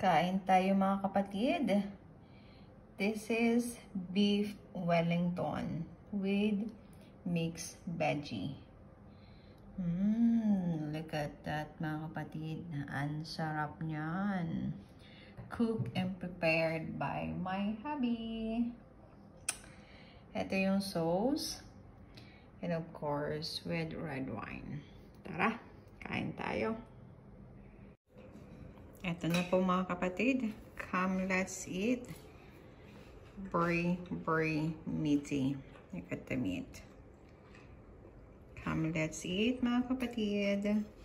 Kain tayo mga kapatid. This is beef Wellington with mixed veggie. Look at that mga kapatid. Ang sarap niyan. Cooked and prepared by my hubby. Ito yung sauce. And of course, with red wine. Tara, kain tayo. Ito na po mga kapatid. Come, let's eat. Very, very meaty. Look at the meat. Come, let's eat mga kapatid.